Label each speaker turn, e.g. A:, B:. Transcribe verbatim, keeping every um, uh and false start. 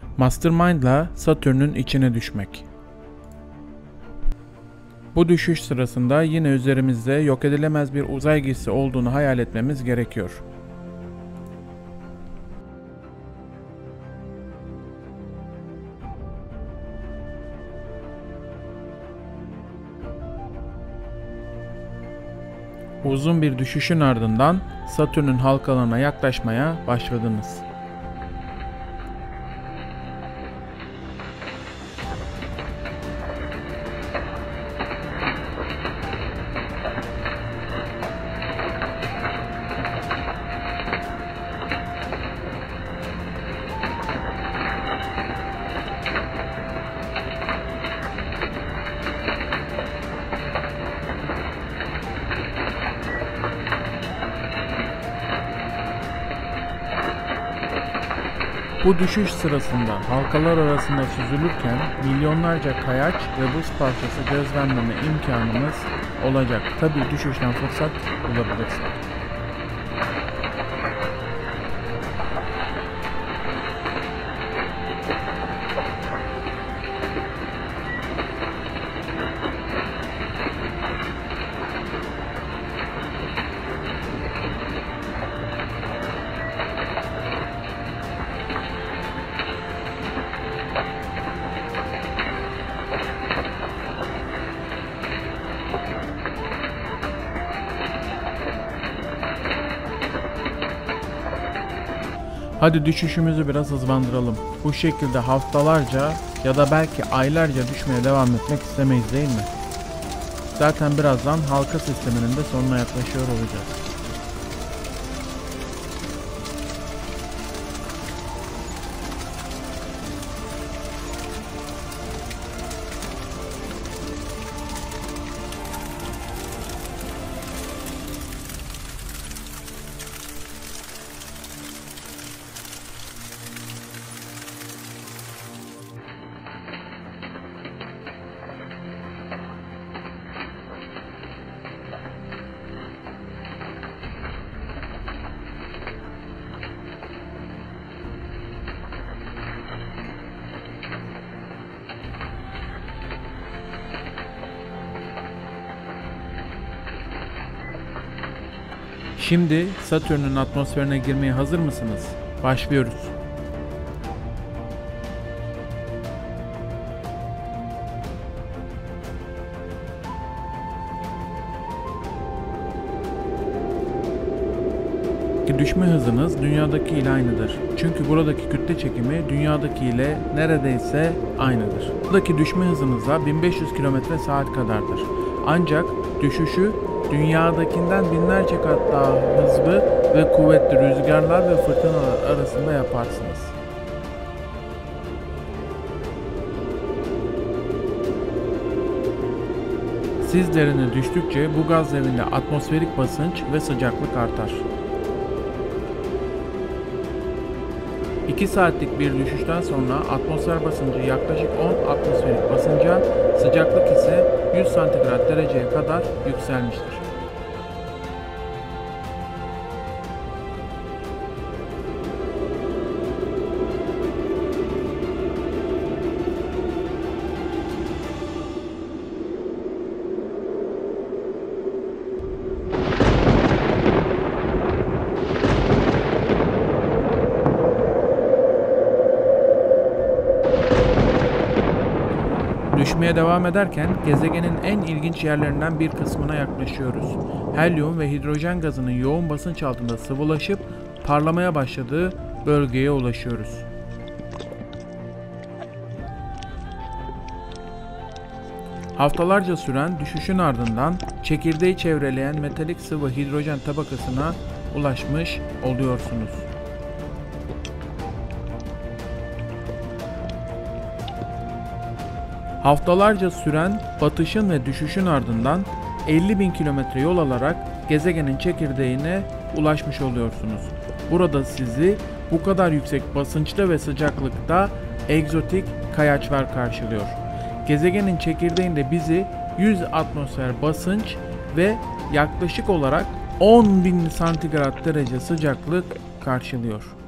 A: Mastermind'la Satürn'ün içine düşmek. Bu düşüş sırasında yine üzerimizde yok edilemez bir uzay giysisi olduğunu hayal etmemiz gerekiyor. Uzun bir düşüşün ardından Satürn'ün halkalarına yaklaşmaya başladınız. Bu düşüş sırasında halkalar arasında süzülürken milyonlarca kayaç ve buz parçası gözlemleme imkanımız olacak. Tabii düşüşten fırsat bulabilirsek. Hadi düşüşümüzü biraz hızlandıralım. Bu şekilde haftalarca ya da belki aylarca düşmeye devam etmek istemeyiz, değil mi? Zaten birazdan halka sisteminin de sonuna yaklaşıyor olacağız. Şimdi Satürn'ün atmosferine girmeye hazır mısınız? Başlıyoruz. Düşme hızınız dünyadaki ile aynıdır. Çünkü buradaki kütle çekimi dünyadaki ile neredeyse aynıdır. Buradaki düşme hızınızda bin beş yüz kilometre saat kadardır. Ancak düşüşü dünyadakinden binlerce kat daha hızlı ve kuvvetli rüzgarlar ve fırtınalar arasında yaparsınız. Siz derine düştükçe bu gaz devinde atmosferik basınç ve sıcaklık artar. iki saatlik bir düşüşten sonra atmosfer basıncı yaklaşık on atmosferik basınca, sıcaklık ise yüz santigrat dereceye kadar yükselmiştir. Düşmeye devam ederken gezegenin en ilginç yerlerinden bir kısmına yaklaşıyoruz. Helyum ve hidrojen gazının yoğun basınç altında sıvılaşıp parlamaya başladığı bölgeye ulaşıyoruz. Haftalarca süren düşüşün ardından çekirdeği çevreleyen metalik sıvı hidrojen tabakasına ulaşmış oluyorsunuz. Haftalarca süren batışın ve düşüşün ardından elli bin kilometre yol alarak gezegenin çekirdeğine ulaşmış oluyorsunuz. Burada sizi bu kadar yüksek basınçta ve sıcaklıkta egzotik kayaçlar karşılıyor. Gezegenin çekirdeğinde bizi yüz atmosfer basınç ve yaklaşık olarak on bin santigrat derece sıcaklık karşılıyor.